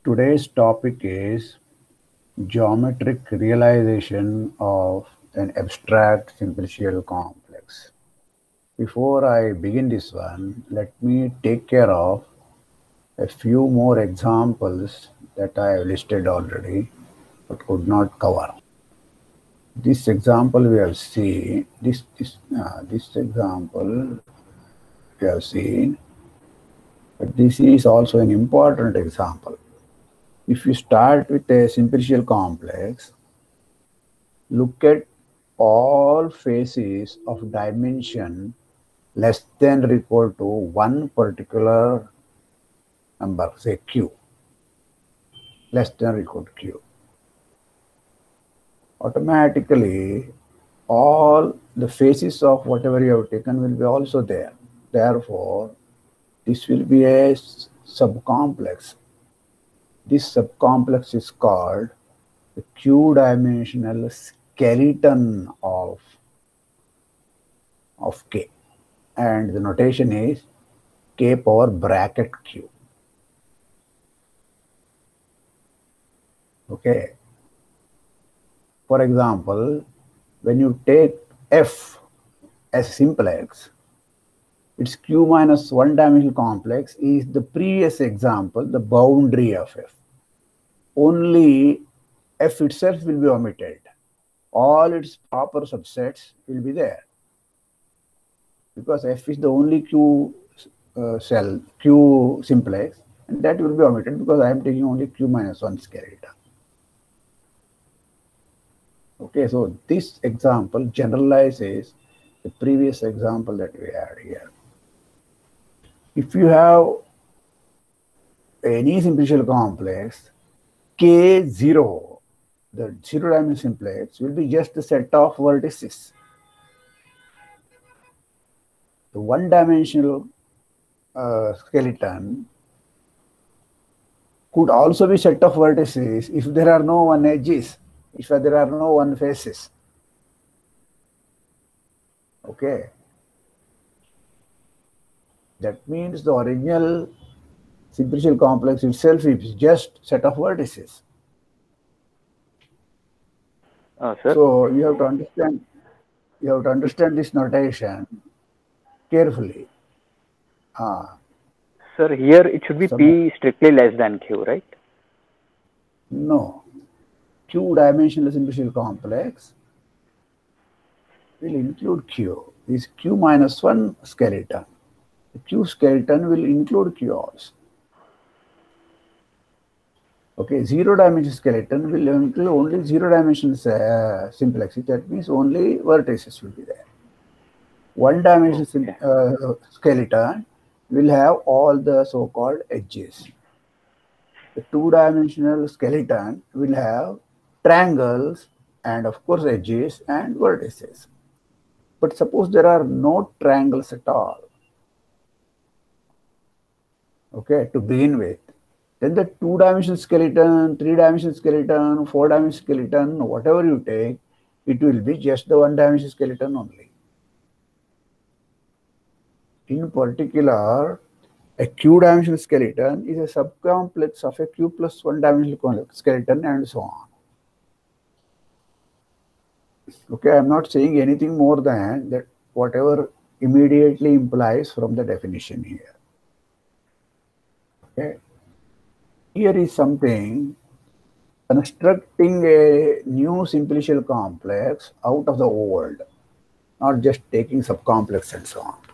Today's topic is geometric realization of an abstract simplicial complex. Before I begin this one, let me take care of a few more examples that I have listed already but could not cover. This example we have seen, this example we have seen, but this is also an important example. If you start with a simplicial complex, look at all faces of dimension less than or equal to one particular number, say q, less than or equal to q. Automatically, all the faces of whatever you have taken will be also there. Therefore, this will be a subcomplex. This subcomplex is called the q-dimensional skeleton of K, and the notation is K power bracket Q. Okay. For example, when you take F as simplex, its Q minus one dimensional complex is the previous example, the boundary of F. Only F itself will be omitted. All its proper subsets will be there, because F is the only Q cell, Q simplex, and that will be omitted because I am taking only Q minus one skeleton. Okay, so this example generalizes the previous example that we had here. If you have any simplicial complex, K0, the zero-dimensional simplex, will be just a set of vertices. The one-dimensional skeleton could also be set of vertices if there are no one edges, if there are no one faces. Okay. That means the original simplicial complex itself is just set of vertices. Sir? So you have to understand this notation carefully. Sir, here it should be P strictly less than Q, right? No. Q-dimensional simplicial complex will include Q. This Q minus one skeleton. The Q skeleton will include Q also. Okay, zero-dimensional skeleton will include only zero-dimensional simplex. That means only vertices will be there. One-dimensional skeleton will have all the so-called edges. The two-dimensional skeleton will have triangles and of course edges and vertices. But suppose there are no triangles at all, okay, to begin with, then the two-dimensional skeleton, three-dimensional skeleton, four-dimensional skeleton, whatever you take, it will be just the one-dimensional skeleton only. In particular, a q-dimensional skeleton is a subcomplex of a q plus one-dimensional skeleton and so on. Okay, I am not saying anything more than that whatever immediately implies from the definition here. Okay. Here is something, constructing a new simplicial complex out of the old, not just taking subcomplex and so on.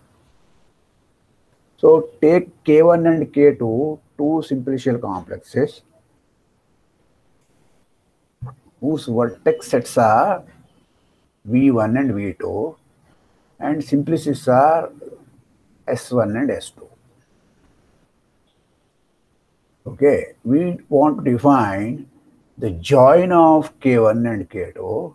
So take K1 and K2, two simplicial complexes whose vertex sets are V1 and V2, and simplices are S1 and S2. Okay, we want to define the join of K1 and K2.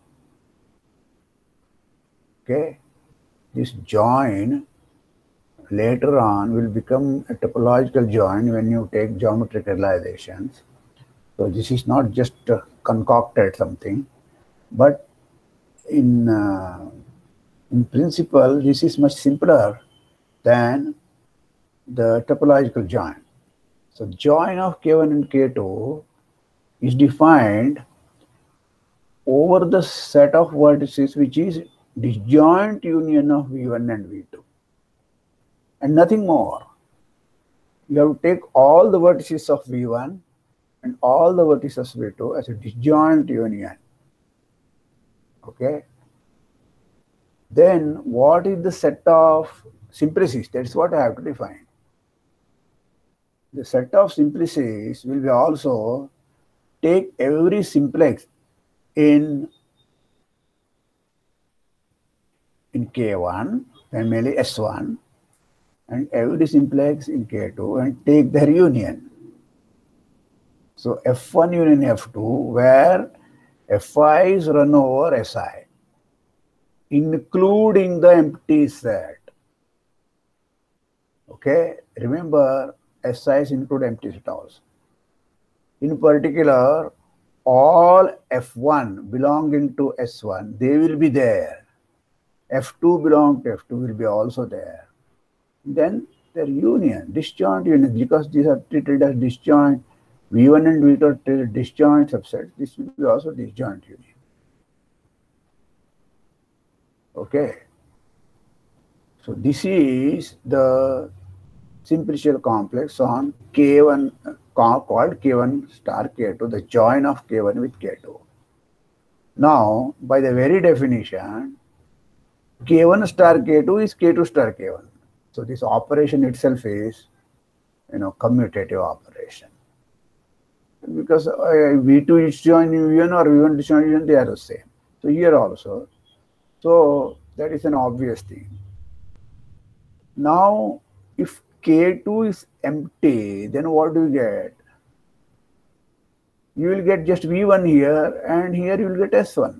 Okay, this join later on will become a topological join when you take geometric realizations. So this is not just concocted something, but in principle, this is much simpler than the topological join. So join of K1 and K2 is defined over the set of vertices which is disjoint union of V1 and V2 and nothing more. You have to take all the vertices of V1 and all the vertices of V2 as a disjoint union. Okay. Then what is the set of simplices? That's what I have to define. The set of simplices will be also take every simplex in K1, primarily S1, and every simplex in K2 and take their union. So F1 union F2, where Fi is run over Si, including the empty set. Okay, remember SIs include empty set also. In particular, all F1 belonging to S1, they will be there. F2 belong to F2 will be also there. Then their union, disjoint union, because these are treated as disjoint, V1 and V2 are treated disjoint subsets, this will be also disjoint union. Okay. So this is the simplicial complex on K1 called K1 star K2, the join of K1 with K2. Now, by the very definition, K1 star K2 is K2 star K1. So this operation itself is, commutative operation. Because V2 is joined V1 or V1 is joined V1, they are the same. So here also. So that is an obvious thing. Now, if K2 is empty, then what do you get? You will get just V1 here, and here you will get S1.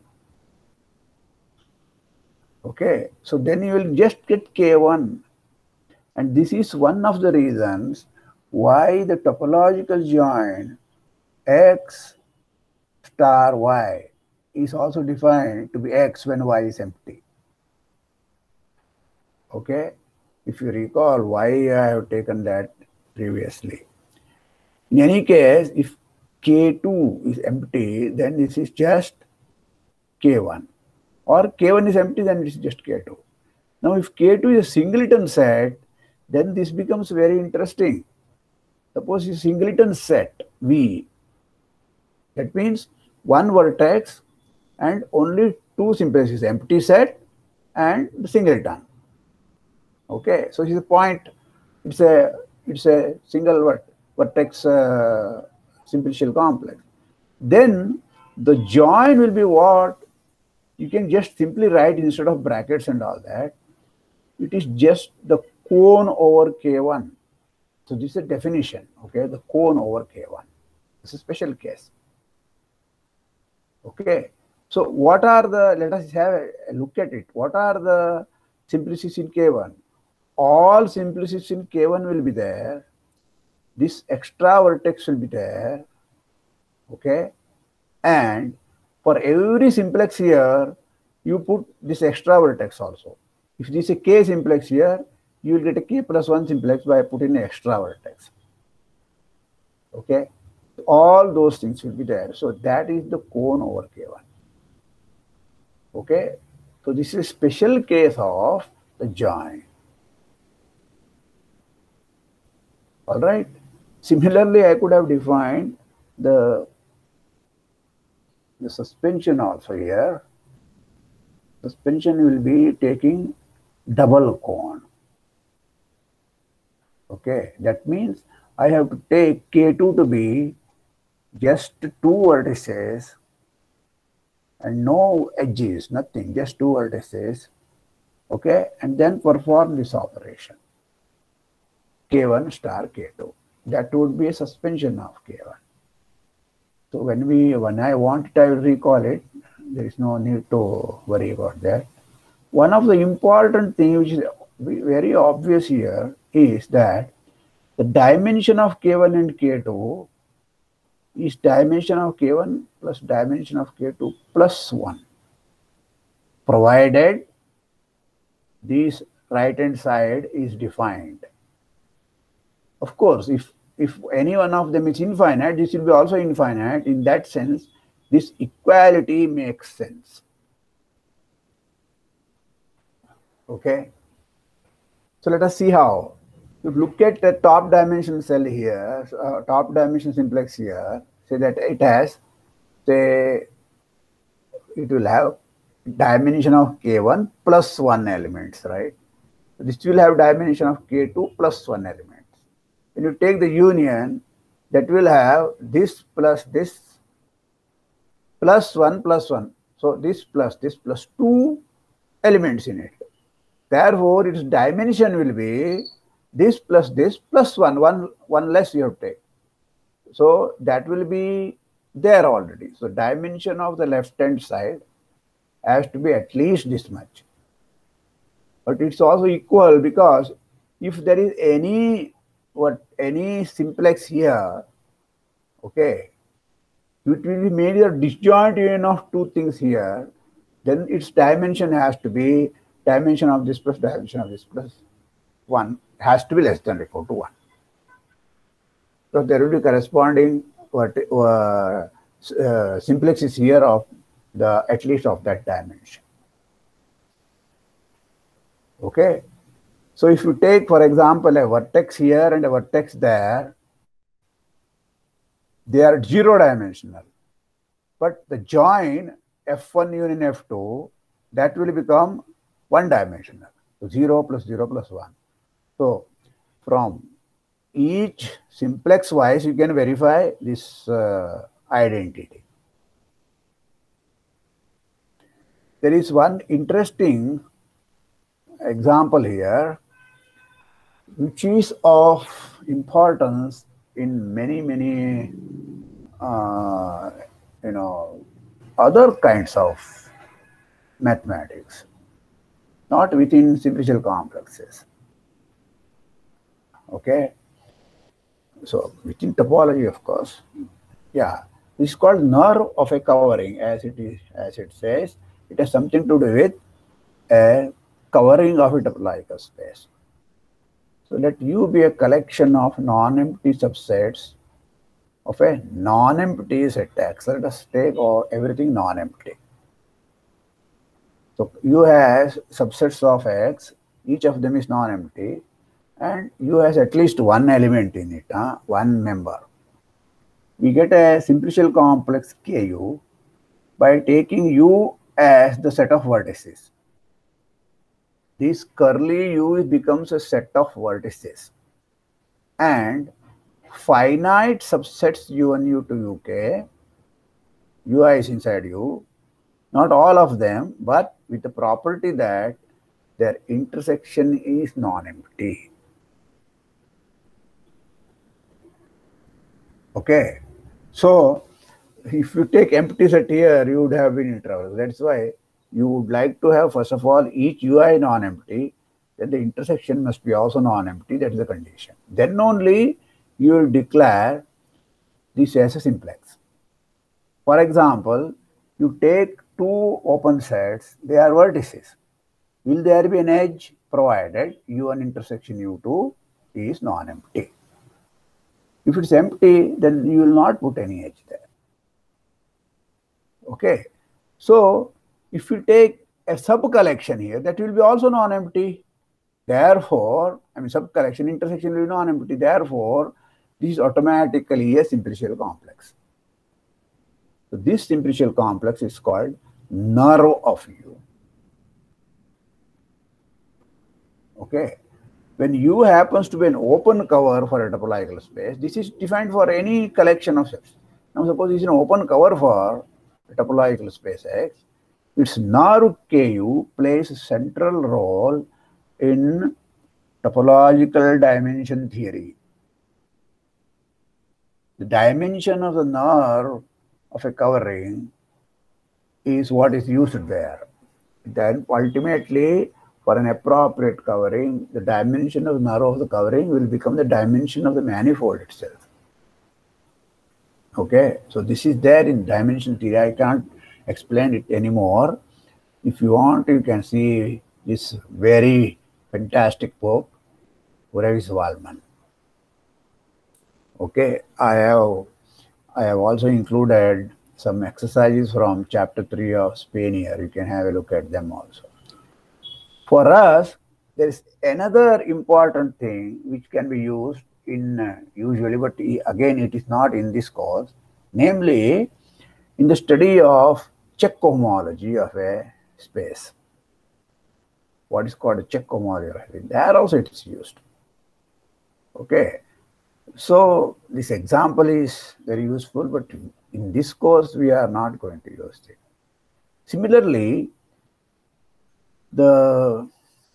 Okay, so then you will just get K1. And this is one of the reasons why the topological join X star Y is also defined to be X when Y is empty. Okay, if you recall why I have taken that previously. In any case, if K2 is empty, then this is just K1. Or K1 is empty, then it is just K2. Now, if K2 is a singleton set, then this becomes very interesting. Suppose it's a singleton set V. That means one vertex and only two simplices, empty set and the singleton. Okay, so it's a point. It's a single vertex simplicial complex. Then the join will be what? You can just simply write instead of brackets and all that. It is just the cone over K1. So this is a definition, okay? The cone over K1. It's a special case. Okay. So what are the, let us have a look at it. What are the simplices in K1? All simplices in K1 will be there. This extra vertex will be there. Okay. And for every simplex here, you put this extra vertex also. If this is a K simplex here, you will get a K plus 1 simplex by putting an extra vertex. Okay. All those things will be there. So that is the cone over K1. Okay. So this is a special case of the join. All right. Similarly, I could have defined the suspension also here. Suspension will be taking double cone. Okay, that means I have to take K2 to be just two vertices and no edges, nothing, just two vertices. Okay, and then perform this operation. K1 star K2. That would be a suspension of K1. So when I want it, I will recall it. There is no need to worry about that. One of the important things which is very obvious here is that the dimension of K1 and K2 is dimension of K1 plus dimension of K2 plus 1, provided this right hand side is defined. Of course, if if any one of them is infinite, this will be also infinite. In that sense, this equality makes sense. Okay. So let us see how. If you look at the top dimension cell here, top dimension simplex here, say that it has, say, it will have dimension of k1 plus 1 elements, right? This will have dimension of k2 plus 1 elements. When you take the union, that will have this plus 1 plus 1. So this plus 2 elements in it. Therefore, its dimension will be this plus 1, one less you have to take. So that will be there already. So dimension of the left hand side has to be at least this much. But it's also equal, because if there is any simplex here, okay, it will be made a disjoint union of two things here, then its dimension has to be dimension of this plus dimension of this plus 1 has to be less than or equal to 1. So there will be corresponding simplexes here of the at least of that dimension. Okay. So if you take, for example, a vertex here and a vertex there, they are 0-dimensional. But the join F1 union F2, that will become 1-dimensional. So 0 plus 0 plus 1. So from each simplex wise, you can verify this identity. There is one interesting example here, which is of importance in many other kinds of mathematics, not within simplicial complexes. Okay. So within topology, of course, yeah, this is called nerve of a covering, as it says. It has something to do with a covering of a topological space. So let U be a collection of non-empty subsets of a non-empty set X. Let us take everything non-empty. So U has subsets of X, each of them is non-empty, and U has at least one element in it, one member. We get a simplicial complex Ku by taking U as the set of vertices. This curly U becomes a set of vertices, and finite subsets U1, U2, Uk, Ui is inside U, not all of them, but with the property that their intersection is non-empty. Okay, so if you take empty set here, you would have been in trouble. That's why you would like to have, first of all, each Ui non-empty, then the intersection must be also non-empty. That is the condition. Then only you will declare this as a simplex. For example, you take two open sets, they are vertices. Will there be an edge provided U1 intersection U2 is non-empty? If it's empty, then you will not put any edge there. Okay. So if you take a sub-collection here, that will be also non-empty. Therefore, sub-collection intersection will be non-empty. Therefore, this is automatically a simplicial complex. So this simplicial complex is called nerve of U. Okay. When U happens to be an open cover for a topological space, this is defined for any collection of sets. Now suppose this is an open cover for a topological space X, its nerve Ku plays a central role in topological dimension theory. The dimension of the nerve of a covering is what is used there. Then ultimately, for an appropriate covering, the dimension of the nerve of the covering will become the dimension of the manifold itself. Okay, so this is there in dimension theory. I can't explain it anymore. If you want, you can see this very fantastic book, Uravis Waldman. Okay, I have also included some exercises from chapter 3 of Spain here. You can have a look at them also. For us, there is another important thing which can be used in usually, but again, it is not in this course, namely in the study of Check homology of a space. What is called a Check homology? There also it is used. Okay, so this example is very useful, but in this course we are not going to use it. Similarly, the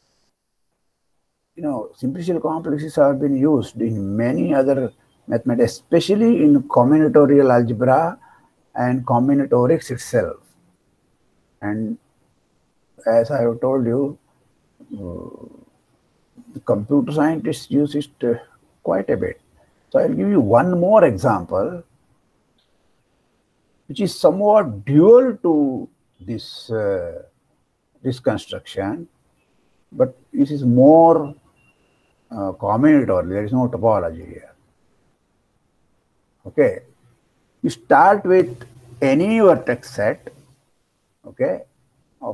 simplicial complexes have been used in many other mathematics, especially in combinatorial algebra and combinatorics itself. And as I have told you, the computer scientists use it quite a bit. So I'll give you one more example, which is somewhat dual to this construction, but this is more combinatorial. There is no topology here. Okay, you start with any vertex set, okay, of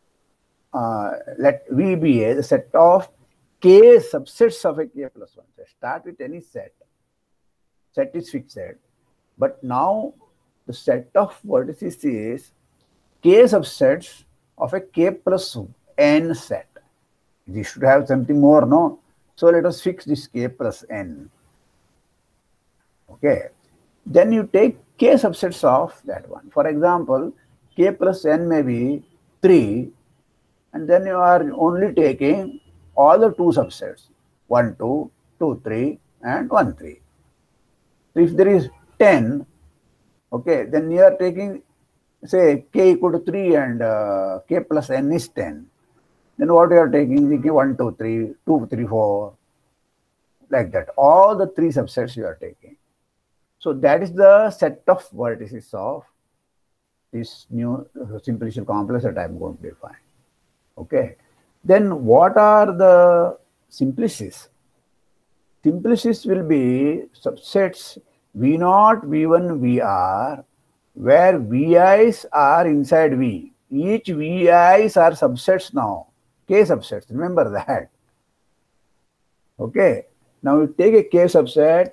let V be the set of k subsets of a k plus 1. So start with any set. Set is fixed, but now the set of vertices is k subsets of a k plus n set. This should have something more, no? So let us fix this k plus n. Okay. Then you take k subsets of that one. For example, k plus n may be 3, and then you are only taking all the 2 subsets, 1, 2, 2, 3, and 1, 3. So if there is 10, okay, then you are taking, say, k equal to 3 and k plus n is 10. Then what you are taking, 1, 2, 3, 2, 3, 4, like that. All the 3 subsets you are taking. So that is the set of vertices of this new simplicial complex that I am going to define. Okay. Then what are the simplices? Simplices will be subsets V0, V1, Vr, where Vi's are inside V. Each Vi's are subsets now, k subsets. Remember that. Okay. Now you take a k subset,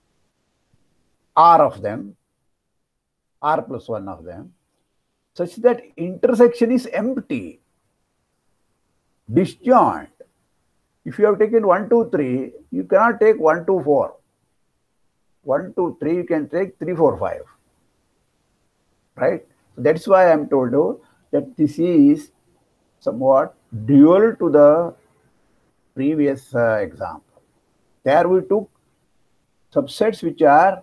R of them, R plus 1 of them, such that intersection is empty, disjoint. If you have taken 1, 2, 3, you cannot take 1, 2, 4. 1, 2, 3, you can take 3, 4, 5. Right? That's why I am told you that this is somewhat dual to the previous example. There we took subsets which are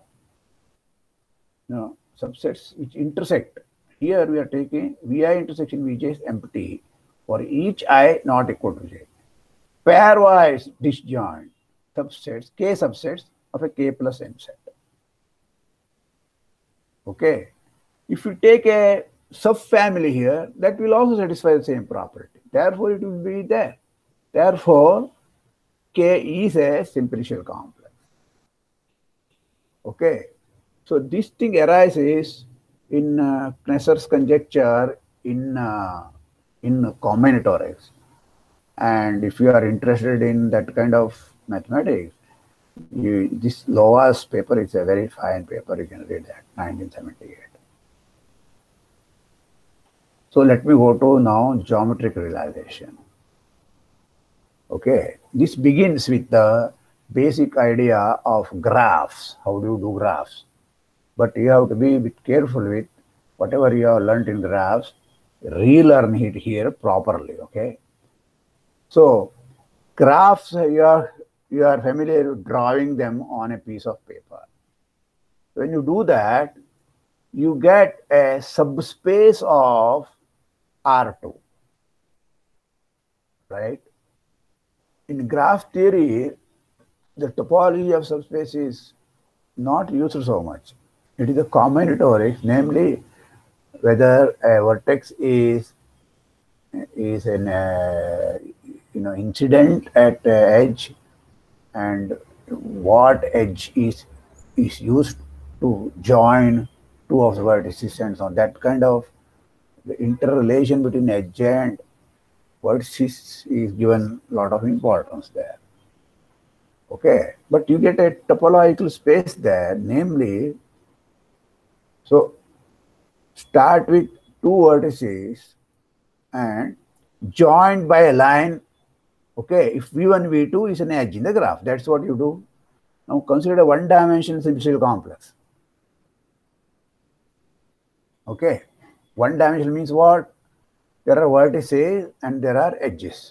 subsets which intersect. Here we are taking Vi intersection Vj is empty for each I not equal to j. Pairwise disjoint subsets, k subsets of a k plus n set. Okay. If you take a subfamily here, that will also satisfy the same property. Therefore, it will be there. Therefore, K is a simplicial complex. Okay. So this thing arises in Kneser's conjecture in combinatorics. And if you are interested in that kind of mathematics, this Lova's paper is a very fine paper. You can read that, 1978. So let me go to now geometric realization. Okay, this begins with the basic idea of graphs. How do you do graphs? But you have to be a bit careful with whatever you have learned in graphs, relearn it here properly. Okay. So graphs, you are familiar with drawing them on a piece of paper. When you do that, you get a subspace of R2, right? In graph theory, the topology of subspace is not used so much. It is a combinatorics, namely whether a vertex is an incident at edge and what edge is is used to join two of the vertices and so on. That kind of the interrelation between edge and vertices is given a lot of importance there. Okay, but you get a topological space there, namely, so start with two vertices and joined by a line. Okay, if V1, V2 is an edge in the graph, that's what you do. Now consider a one-dimensional simplicial complex. Okay, one dimensional means what? There are vertices and there are edges.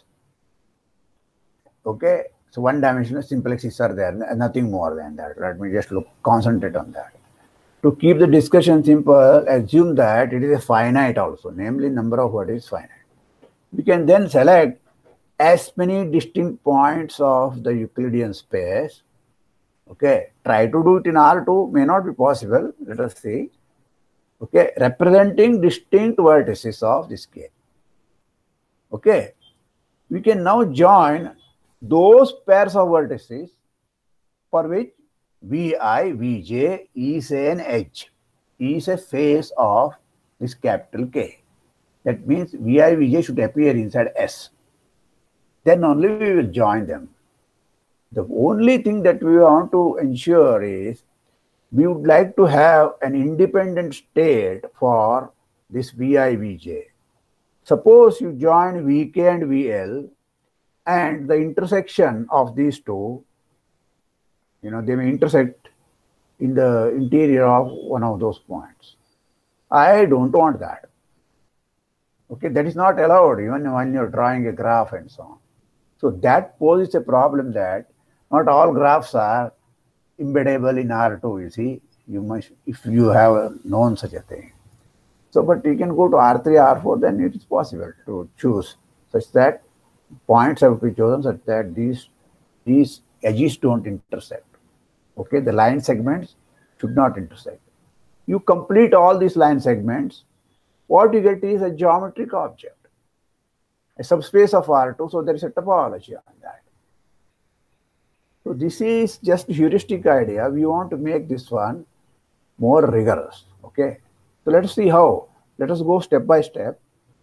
Okay, so one dimensional simplexes are there, nothing more than that. Let me just concentrate on that. To keep the discussion simple, assume that it is a finite also, namely number of vertices finite. We can then select as many distinct points of the Euclidean space. Okay, try to do it in R2, may not be possible, let us see. Okay, representing distinct vertices of this K. Okay, we can now join those pairs of vertices for which Vi, Vj is an edge, is a face of this capital K. That means Vi, Vj should appear inside S. Then only we will join them. The only thing that we want to ensure is we would like to have an independent state for this Vi, Vj. Suppose you join Vk and Vl and the intersection of these two, they may intersect in the interior of one of those points. I don't want that. Okay, that is not allowed even when you're drawing a graph and so on. So that poses a problem that not all graphs are embeddable in R2, you see. You must, if you have known such a thing. So, but you can go to R3, R4, then it is possible to choose such that points have to be chosen such that these edges don't intersect. Okay, the line segments should not intersect. You complete all these line segments, what you get is a geometric object, a subspace of R2, so there is a topology on that. So this is just a heuristic idea. We want to make this one more rigorous. Okay, so let us see how. Let us go step by step.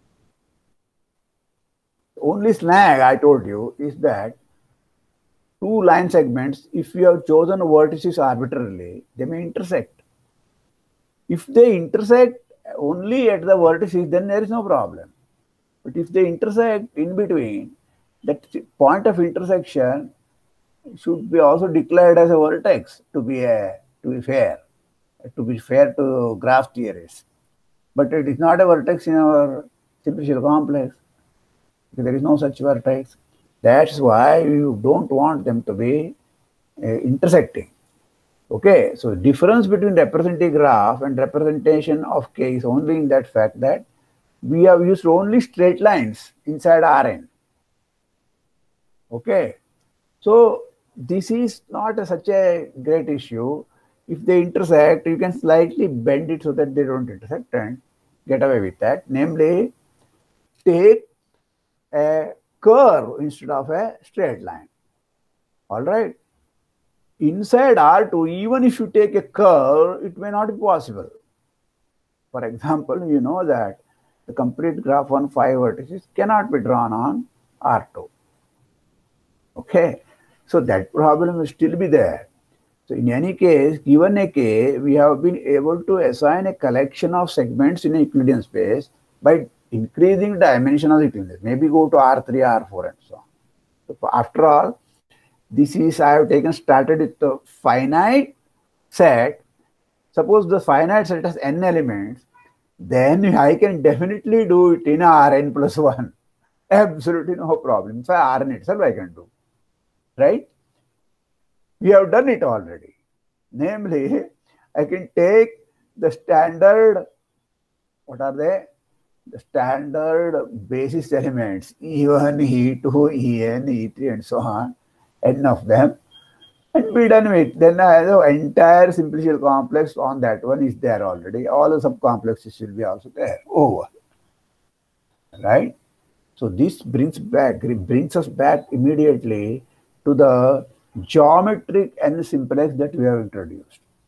The only snag I told you is that two line segments, if you have chosen vertices arbitrarily, they may intersect. If they intersect only at the vertices, then there is no problem. But if they intersect in between, that point of intersection should be also declared as a vertex to be fair to graph theorists. But it is not a vertex in our simplicial complex. There is no such vertex. That's why you don't want them to be intersecting. Okay, so difference between representing graph and representation of K is only in that fact that we have used only straight lines inside Rn. Okay, so this is not such a great issue. If they intersect, you can slightly bend it so that they don't intersect and get away with that. Namely, take a curve instead of a straight line. All right. Inside R2, even if you take a curve, it may not be possible. For example, you know that the complete graph on 5 vertices cannot be drawn on R2. Okay. So that problem will still be there. So in any case, given a K, we have been able to assign a collection of segments in a Euclidean space by increasing dimension of the Euclidean. Maybe go to R3, R4 and so on. So after all, this is, I have started with the finite set. Suppose the finite set has n elements, then I can definitely do it in Rn plus 1. Absolutely no problem. In fact, Rn itself I can do. Right? We have done it already. Namely, I can take the standard, what are they? The standard basis elements, E1, E2, En, E3 and so on, n of them, and be done with. Then the entire simplicial complex on that one is there already. All the subcomplexes will be also there. Over. Right? So this brings us back immediately to the geometric n simplex that we have introduced.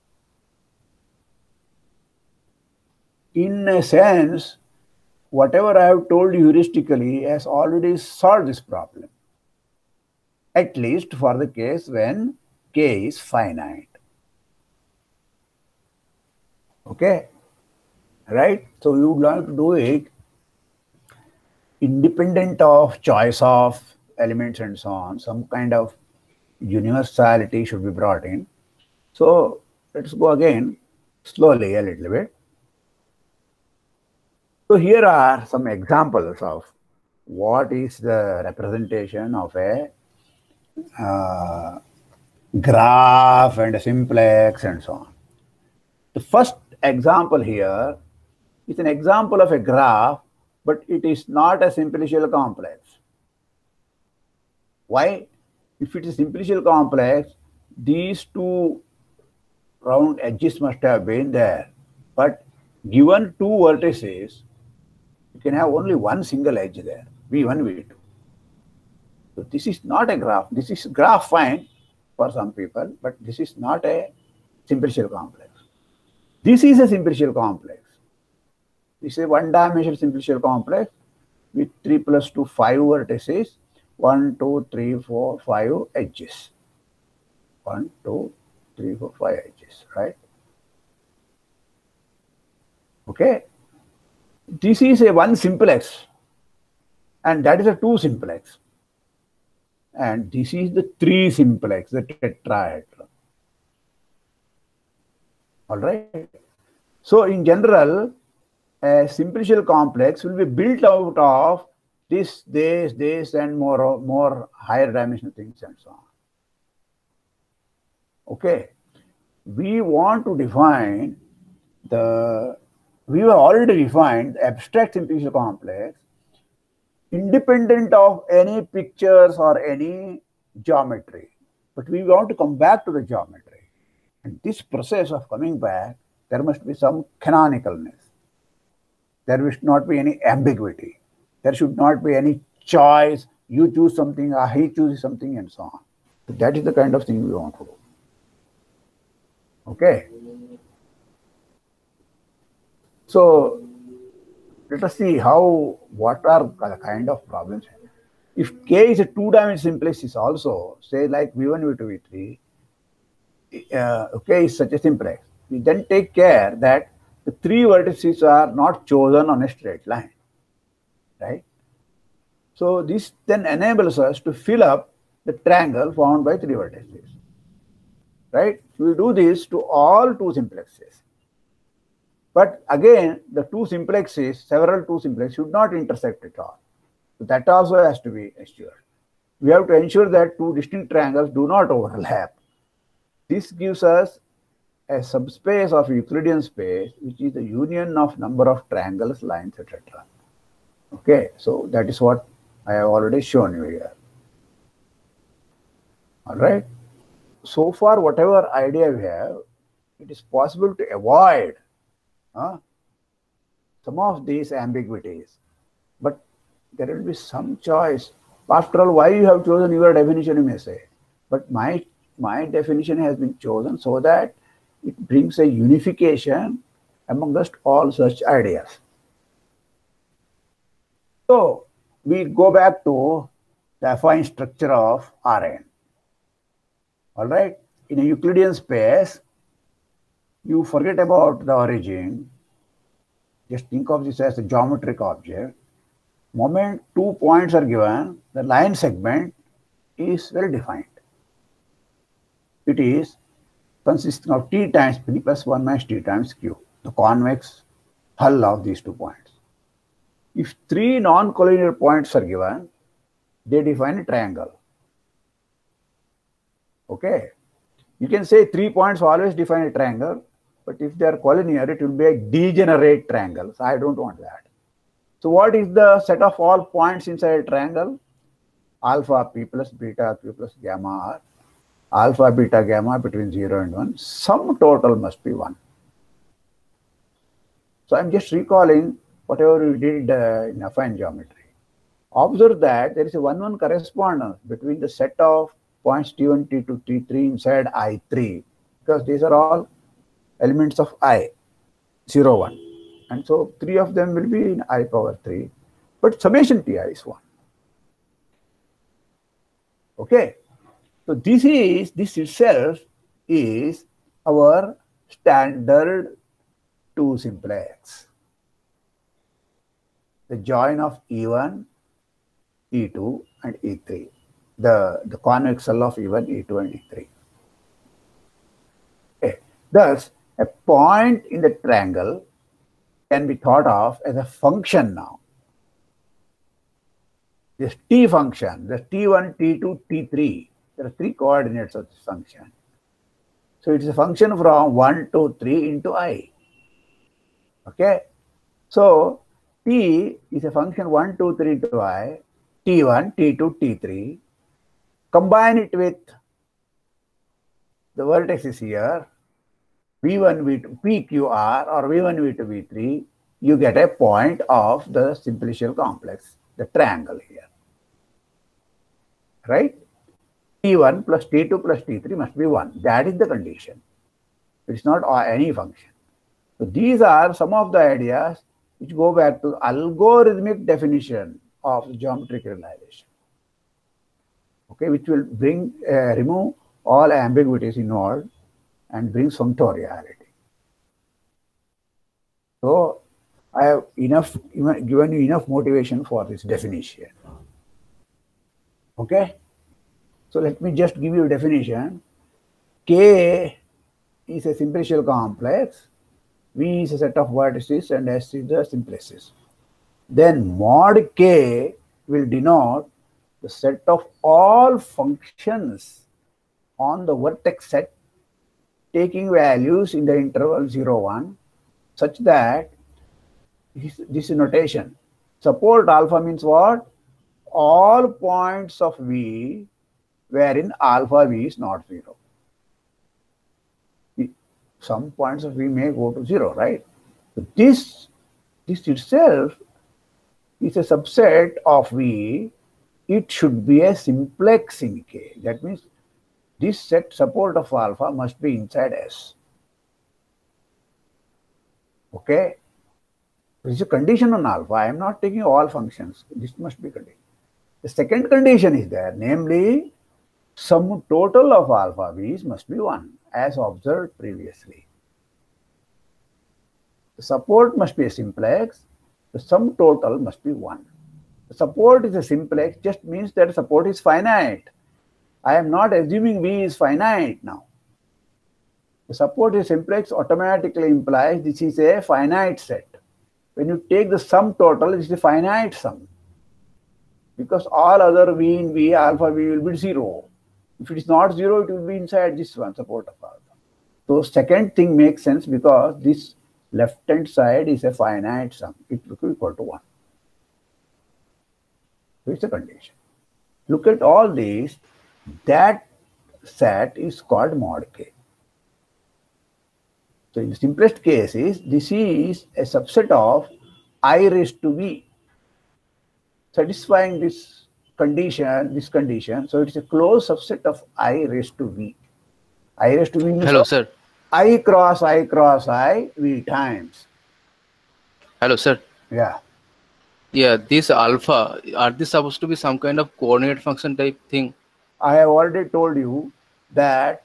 in a sense, whatever I have told you heuristically has already solved this problem, at least for the case when K is finite. Okay, right? So you would like to do it independent of choice of elements and so on. Some kind of universality should be brought in. So let's go again slowly a little bit. So here are some examples of what is the representation of a graph and a simplex and so on. The first example here is an example of a graph, but it is not a simplicial complex. Why? If it is simplicial complex, these two round edges must have been there. But given two vertices, you can have only one single edge there, V1, V2. So this is not a graph. This is graph fine for some people, but this is not a simplicial complex. This is a simplicial complex. This is a one-dimensional simplicial complex with 3 plus 2, 5 vertices, 1, 2, 3, 4, 5 edges. 1, 2, 3, 4, 5 edges, right? Okay. This is a one simplex, and that is a two simplex. And this is the three simplex, the tetrahedron. All right. So in general, a simplicial complex will be built out of this, and more higher dimensional things and so on. Okay. We want to define we have already defined the abstract simplicial complex independent of any pictures or any geometry. But we want to come back to the geometry. And this process of coming back, there must be some canonicalness. There should not be any ambiguity. There should not be any choice. You choose something, or he chooses something, and so on. So that is the kind of thing we want to do. Okay. So let us see what are the kind of problems. If K is a two-dimensional simplex also, say like V1, V2, V3, K is such a simplex. We then take care that the three vertices are not chosen on a straight line, right? So this then enables us to fill up the triangle formed by three vertices, right? We do this to all two simplexes. But again, the two simplexes, several two simplexes should not intersect at all. So that also has to be assured. We have to ensure that two distinct triangles do not overlap. This gives us a subspace of Euclidean space, which is the union of number of triangles, lines, etc. Okay, so that is what I have already shown you here. All right. So far, whatever idea we have, it is possible to avoid some of these ambiguities, but there will be some choice. After all, why you have chosen your definition, you may say, but my definition has been chosen so that it brings a unification amongst all such ideas. So we go back to the affine structure of Rn. All right, in a Euclidean space, you forget about the origin. Just think of this as a geometric object. Moment 2 points are given, the line segment is well defined. It is consisting of t times p plus 1 minus t times q, the convex hull of these 2 points. If three non-collinear points are given, they define a triangle. Okay. You can say 3 points always define a triangle, but if they are collinear, it will be a degenerate triangle. So I don't want that. So what is the set of all points inside a triangle? Alpha p plus beta q plus gamma r. Alpha, beta, gamma between 0 and 1. Sum total must be 1. So I'm just recalling whatever we did in affine geometry. Observe that there is a 1-1 correspondence between the set of points T1, T2, T3 inside I3, because these are all elements of I, 0, 1. And so 3 of them will be in I power 3, but summation Ti is 1. Okay. So this itself is our standard 2 simplex. The join of E1, E2 and E3. The convex cell of E1, E2 and E3. Okay. Thus, a point in the triangle can be thought of as a function now. This T function, the T1, T2, T3, there are 3 coordinates of this function. So it is a function from 1 to 3 into I. Okay. So T is a function 1, 2, 3 into I, T1, T2, T3. Combine it with the vertices here, V1, V2, PQR or V1, V2, V3, you get a point of the simplicial complex, the triangle here. Right? T1 plus T2 plus T3 must be 1. That is the condition. It's not any function. So these are some of the ideas which go back to algorithmic definition of geometric realization. Okay, which will bring remove all ambiguities involved and bring functoriality. So I have given you enough motivation for this definition. Okay. So let me just give you a definition. K is a simplicial complex. V is a set of vertices and S is the simplexes. Then mod K will denote the set of all functions on the vertex set taking values in the interval 0, 1 such that this notation. Support alpha means what? All points of V wherein alpha V is not 0. Some points of V may go to 0, right? So this itself is a subset of V. It should be a simplex in K. That means this set support of alpha must be inside S. Okay? This is a condition on alpha. I am not taking all functions. This must be condition. The second condition is there, namely, sum total of alpha V's must be 1, as observed previously. The support must be a simplex. The sum total must be 1. The support is a simplex just means that support is finite. I am not assuming V is finite now. The support is simplex automatically implies this is a finite set. When you take the sum total, it is a finite sum. Because all other V in V, alpha V will be 0. If it is not 0, it will be inside this one, support of alpha. So second thing makes sense because this left-hand side is a finite sum. It will be equal to 1. So it's a condition. Look at all these. That set is called mod K. So in the simplest case this is a subset of I raised to V. Satisfying this condition, so it's a closed subset of I raised to V. I raised to V means Hello, sir. I cross I, V times. Hello, sir. Yeah. Yeah, this alpha, are these supposed to be some kind of coordinate function type thing? I have already told you that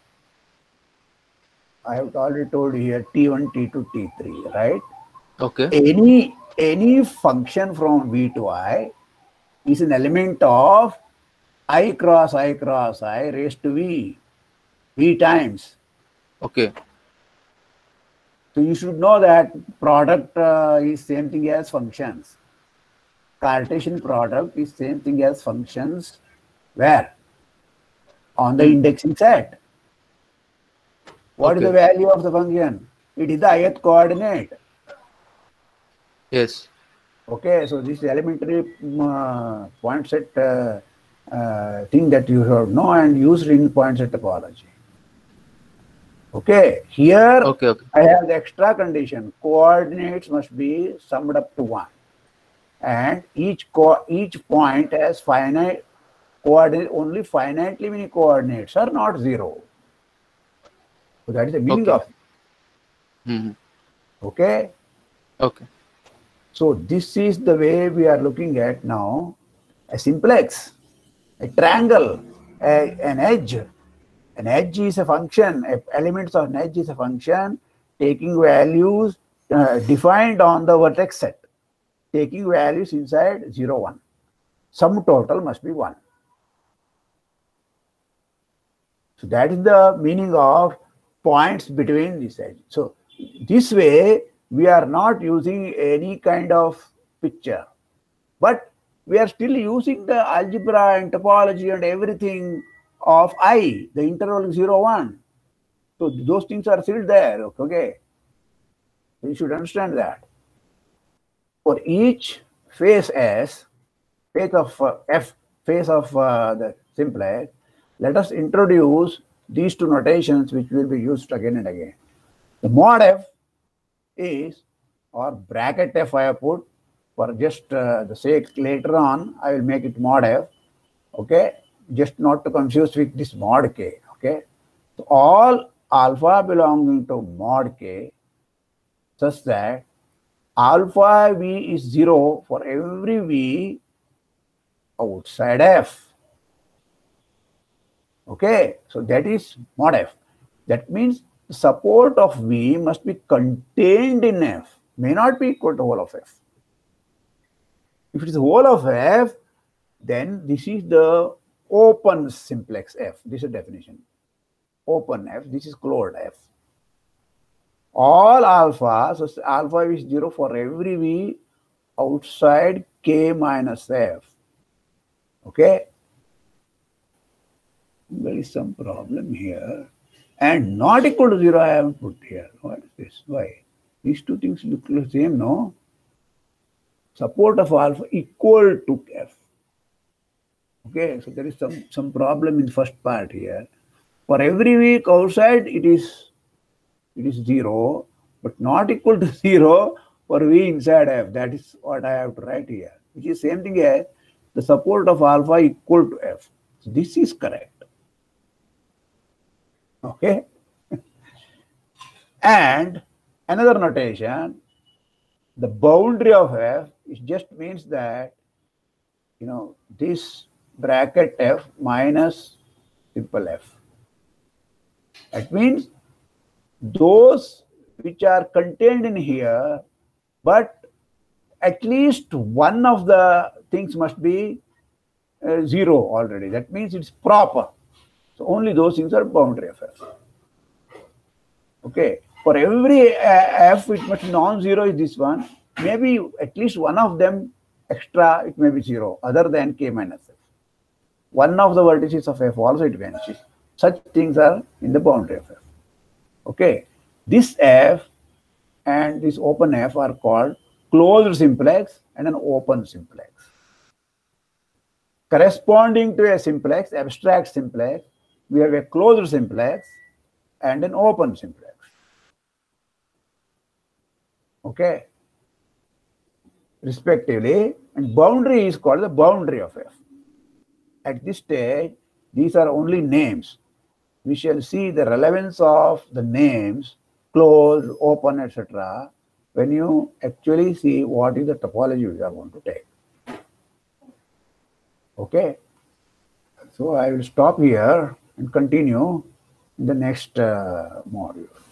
I have already told you here T1, T2, T3, right? Okay. Any function from V to I is an element of I cross I raised to V times. Okay. So you should know that product is same thing as functions. Cartesian product is same thing as functions. Where? On the indexing set. What is the value of the function? It is the ith coordinate. Yes. Okay, so this is elementary point set thing that you should know and use in point set topology. Okay, here I have the extra condition. Coordinates must be summed up to 1. And each point has finite coordinate, only finitely many coordinates are not 0. So that is the meaning of it. Okay. Okay. So this is the way we are looking at now a simplex, a triangle, an edge. An edge is a function, elements of an edge is a function taking values defined on the vertex set, taking values inside 0, 1. Sum total must be 1. So that is the meaning of points between this edge. So this way we are not using any kind of picture, but we are still using the algebra and topology and everything of I, the interval 0, 1. So those things are still there, okay? You should understand that. For each phase S, phase of F, phase of the simplex, let us introduce these two notations which will be used again and again. The mod F is, or bracket F I have put, for just the sake later on, I will make it mod F, okay? Just not to confuse with this mod K, okay? So all alpha belonging to mod K such that alpha V is 0 for every V outside F. Okay, so that is mod F. That means the support of V must be contained in F, may not be equal to whole of F. If it is whole of F, then this is the open simplex F. This is a definition. Open F, this is closed F. All alpha, so alpha is 0 for every V outside K minus F. Okay? There is some problem here. And not equal to 0 I haven't put here. What is this? Why? These two things look the same, no? Support of alpha equal to F. Okay, so there is some problem in the first part here. For every week outside it is 0, but not equal to 0 for V inside F. That is what I have to write here, which is same thing as the support of alpha equal to F. So this is correct. Okay. And another notation, the boundary of F, it just means that, you know, this bracket F minus simple F. That means those which are contained in here, but at least one of the things must be 0 already. That means it's proper. So only those things are boundary of F. Okay. For every F, it must be non-zero is this one. Maybe at least one of them extra, it may be 0, other than K minus F. One of the vertices of F also it vanishes. Such things are in the boundary of F. Okay. This F and this open F are called closed simplex and an open simplex. Corresponding to a simplex, abstract simplex, we have a closed simplex and an open simplex. Okay, respectively, and boundary is called the boundary of F. At this stage, these are only names. We shall see the relevance of the names, closed, open, etc., when you actually see what is the topology we are going to take. Okay, so I will stop here and continue in the next module.